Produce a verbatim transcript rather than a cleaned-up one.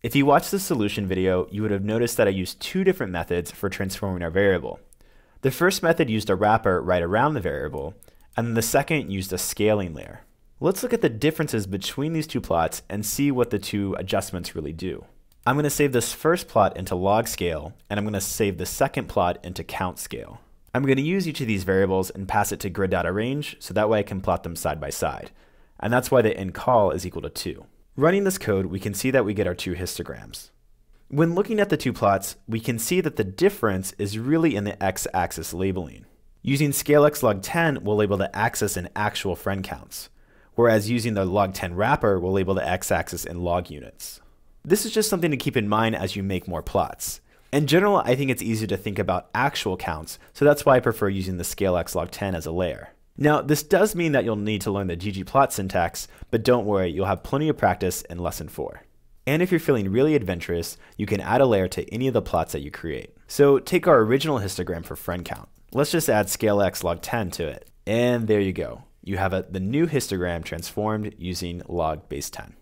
If you watched the solution video, you would have noticed that I used two different methods for transforming our variable. The first method used a wrapper right around the variable, and then the second used a scaling layer. Let's look at the differences between these two plots and see what the two adjustments really do. I'm going to save this first plot into log scale, and I'm going to save the second plot into count scale. I'm going to use each of these variables and pass it to grid data range, so that way I can plot them side by side. And that's why the end call is equal to two. Running this code, we can see that we get our two histograms. When looking at the two plots, we can see that the difference is really in the x-axis labeling. Using scale x log ten, we'll label the axis in actual friend counts, whereas using the log ten wrapper, we'll label the x-axis in log units. This is just something to keep in mind as you make more plots. In general, I think it's easier to think about actual counts, so that's why I prefer using the scale x log ten as a layer. Now, this does mean that you'll need to learn the ggplot syntax, but don't worry, you'll have plenty of practice in lesson four. And if you're feeling really adventurous, you can add a layer to any of the plots that you create. So take our original histogram for friend count. Let's just add scale x log ten to it. And there you go. You have a, the new histogram transformed using log base ten.